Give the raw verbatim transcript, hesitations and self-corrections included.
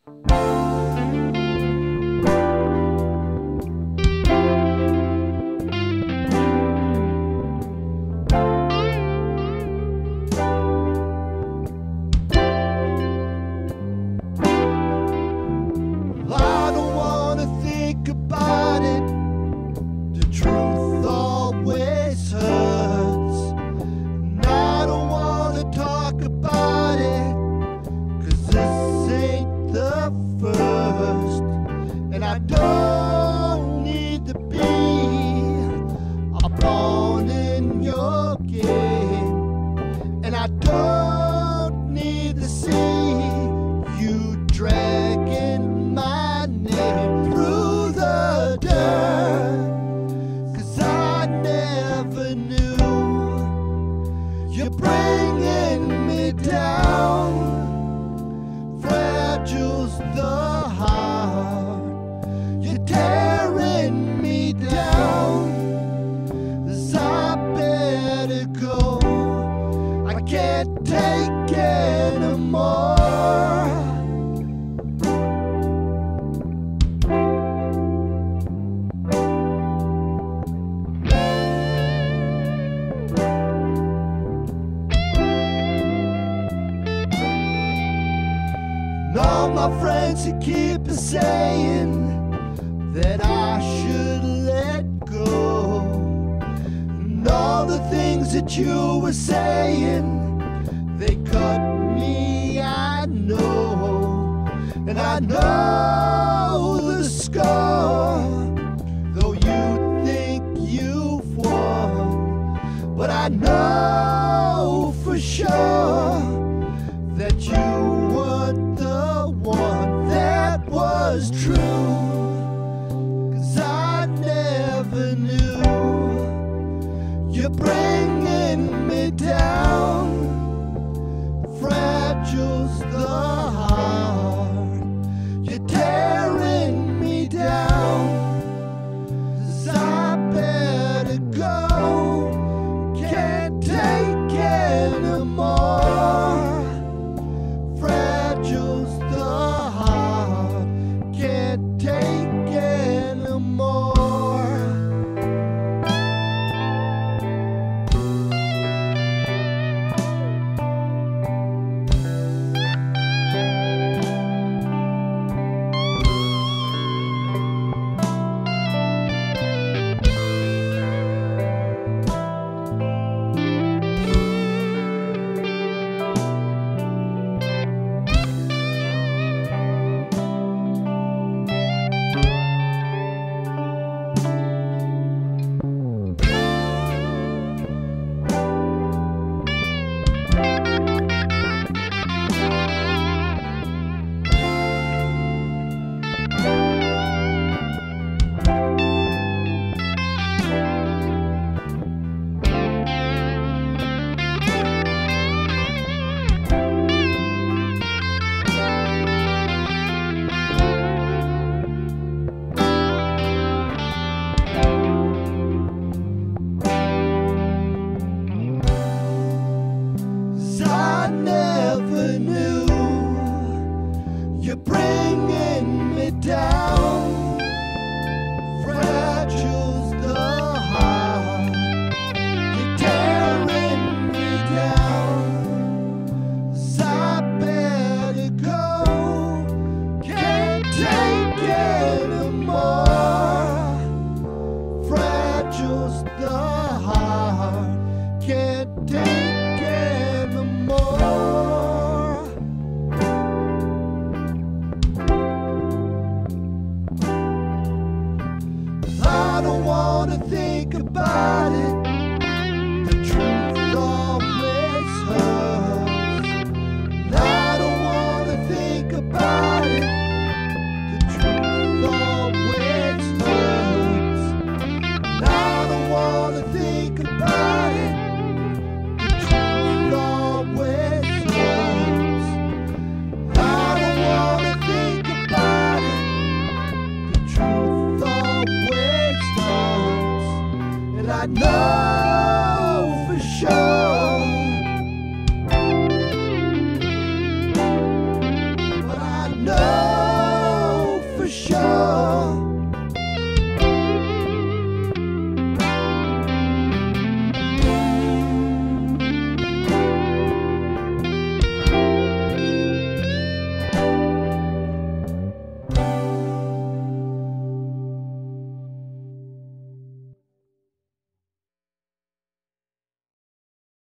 I don't wanna think about it. The truth always hurts. And I don't wanna talk about it, 'cause this ain't the first. And I don't need to be a pawn in your game. And I don't need to see you dragging my name through the dirt, 'cause I never knew. You're bringing me down. Fragile's the heart. You're tearing me down. 'Cause I better go. I can't take anymore. And all my friends who keep saying that I should let go. And all the things that you were saying, they cut me, I know. And I know the score. Though you think you've won, but I know for sure that you weren't the one that was true. 'Cause I never knew. You're bringing me down. Fragile's the heart.